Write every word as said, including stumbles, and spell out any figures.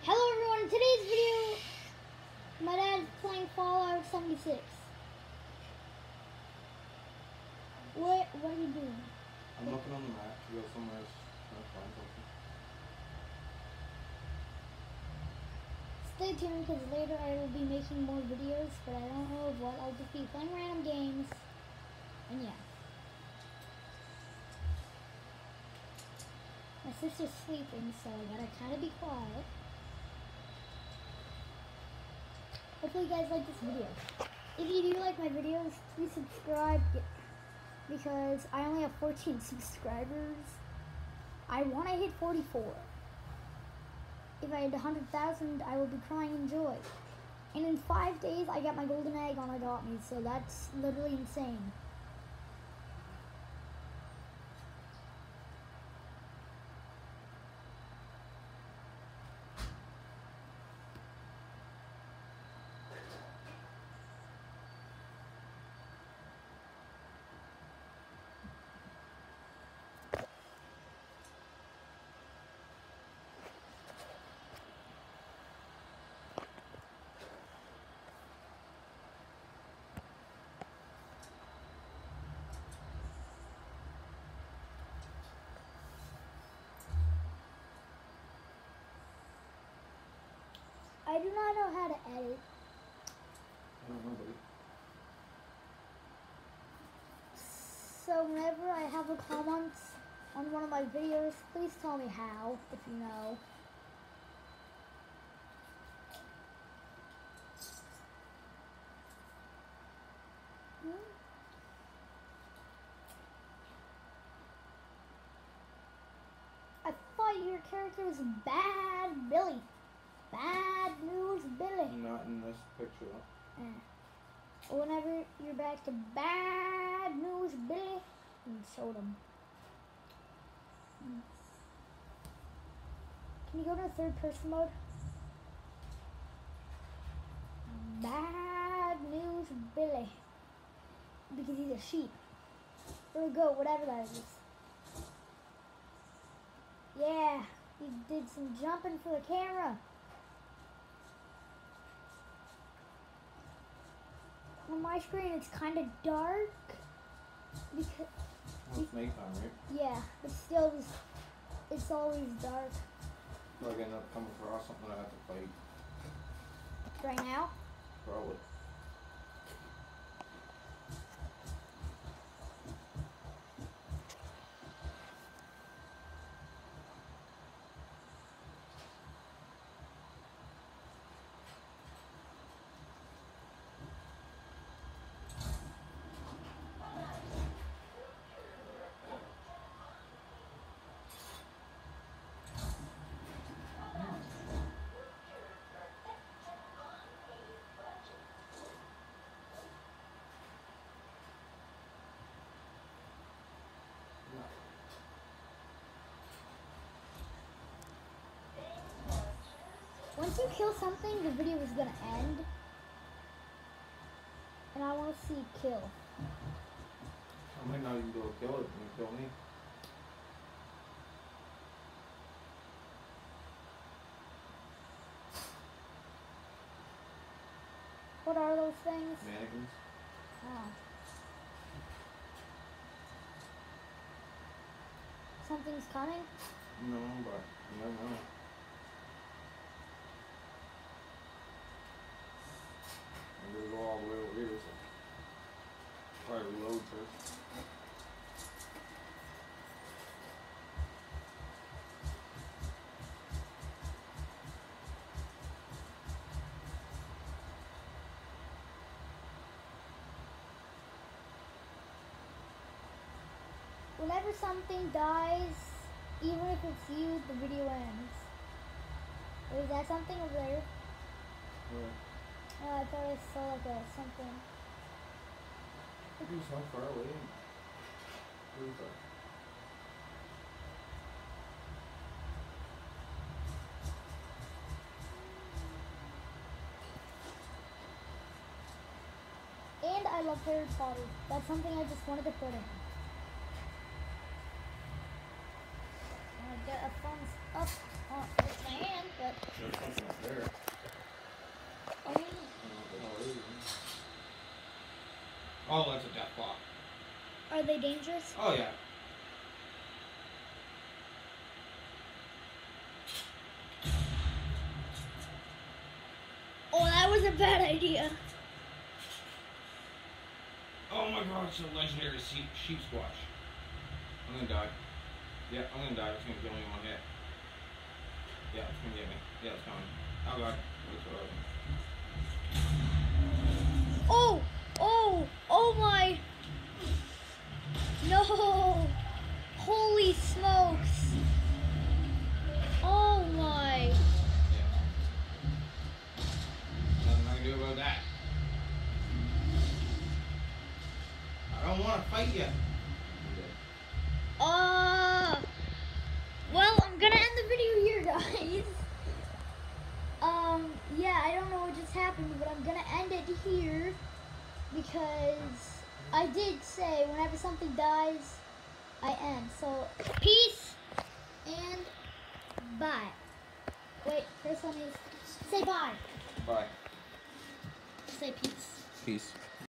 Hello everyone, in today's video, my dad's playing Fallout seventy-six. What, what are you doing? I'm looking on the map to go somewhere else trying to find something. Stay tuned because later I will be making more videos, but I don't know what. I'll just be playing random games, and yeah. My sister's sleeping, so I gotta kind of be quiet. Hopefully you guys like this video. If you do like my videos, please subscribe because I only have fourteen subscribers. I want to hit forty-four. If I hit one hundred thousand, I will be crying in joy. And in five days, I got my golden egg on Adopt Me, so that's literally insane. I do not know how to edit. I don't know, buddy. So whenever I have a comment on one of my videos, please tell me how, if you know. Hmm? I thought your character was Bad Billy. Bad News Billy. Not in this picture though. Eh. Whenever you're back to Bad News Billy, and show them. Hmm. Can you go to third person mode? Bad News Billy. Because he's a sheep. Or a goat, whatever that is. Yeah, he did some jumping for the camera. On my screen, it's kind of dark. Because Well, it's nighttime, right? yeah, but still, it's, it's always dark. Like I end up coming across something I have to fight. Right now? Probably. Once you kill something, the video is gonna end. And I want to see kill. I might not even go kill it when you kill me. What are those things? Mannequins. Oh. Something's coming? No, but you never know. I'm gonna go all the way over here, so probably reload first. Whenever something dies, even if it's you, the video ends. Wait, is that something over there? Where? Oh, I thought I saw like a something. He's not far away. Pretty far. And I love Harry Potter. That's something I just wanted to put in. I get a thumbs up on my hand, but they dangerous? Oh yeah. Oh, that was a bad idea. Oh my god, it's a legendary sheep, sheep squash. I'm gonna die. Yeah, I'm gonna die. It's gonna kill me in one hit. Yeah, it's gonna get me. Yeah, it's coming. Oh god. Oh! Oh! Oh my! No! Holy smokes! Oh my! Yeah. Nothing I can do about that. I don't want to fight you. Uh, well, I'm gonna end the video here, guys. Um, yeah, I don't know what just happened, but I'm gonna end it here because I did say whenever something dies, I end. So, peace and bye. Wait, first let me say bye. Bye. Say peace. Peace.